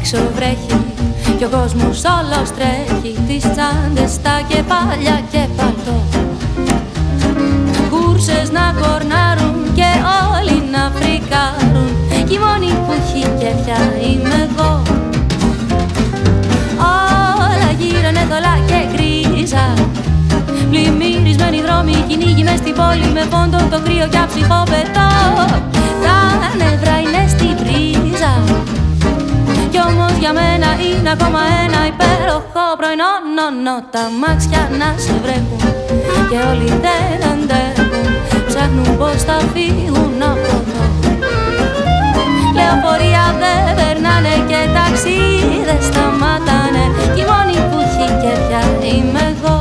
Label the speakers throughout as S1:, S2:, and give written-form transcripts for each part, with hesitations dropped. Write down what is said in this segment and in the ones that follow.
S1: Έξω βρέχει κι ο κόσμος όλος τρέχει, τις τσάντες στα κεφάλια και παλτό. Κούρσες να κορνάρουν και όλοι να φρικάρουν, κι η μόνη που έχει κέφια είμαι εγώ. Όλα γύρω είναι θολά και γκρίζα, πλημμυρισμένοι δρόμοι, κυνήγοι μες στην πόλη, με πόντο το κρύο κι αψυχοπετώ. Τα νεύρα είναι στην πρίζα, κι όμως για μένα είναι ακόμα ένα υπέροχο πρωινό. Τα μάξια να σε βρέχουν και όλοι δεν αντέχουν, ψάχνουν πως θα φύγουν από εδώ. Λεωφορεία δεν περνάνε και ταξί δεν σταματάνε, κι η μόνη που έχει κέφια είμαι εγώ.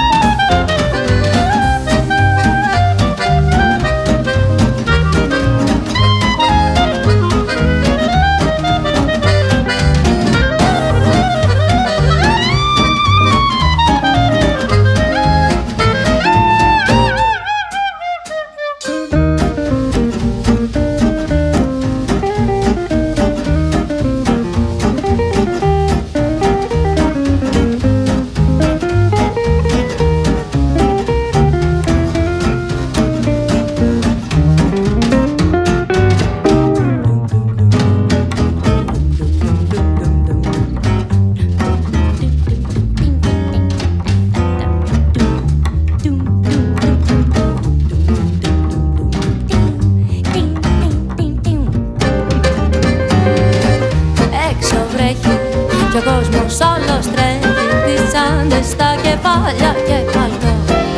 S1: Κι ο κόσμος όλος τρέχει, τις τσάντες στα κεφάλια και παλτό.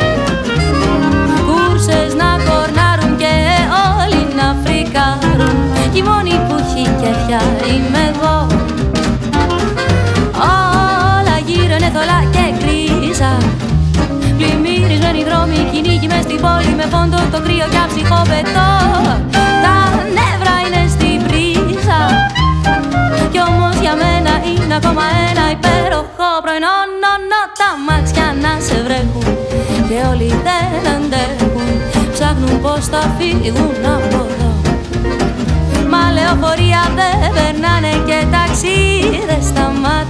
S1: Κούρσες να κορνάρουν και όλοι να φρικάρουν, κι η μόνη που έχει κέφια είμαι εγώ. Όλα γύρω είναι θολά και γκρίζα, πλημμυρισμένοι δρόμοι, κυνήγοι μες στην πόλη, με πόντο το κρύο κι αψυχοπετώ. Τα νεύρα είναι στην πρίζα, κι όμως για μένα είναι ακόμα ένα υπέροχο πρωινό. Τα μάξια να σε βρέχουν και όλοι δεν αντέχουν, ψάχνουν πως θα φύγουν από εδώ. Μα λεωφορεία δεν περνάνε και ταξί δεν σταματάνε,